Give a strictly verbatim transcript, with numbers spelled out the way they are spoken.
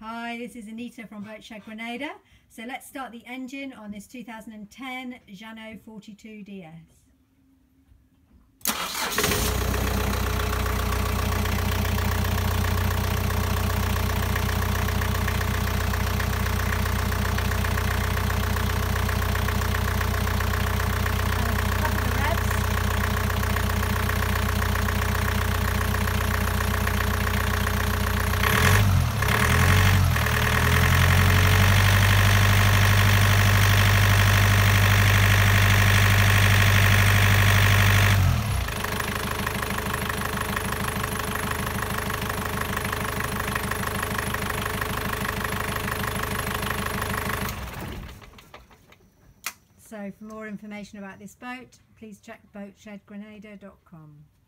Hi, this is Anita from Boatshed Grenada. So let's start the engine on this two thousand ten Jeanneau forty-two D S. So for more information about this boat, please check boatshed grenada dot com.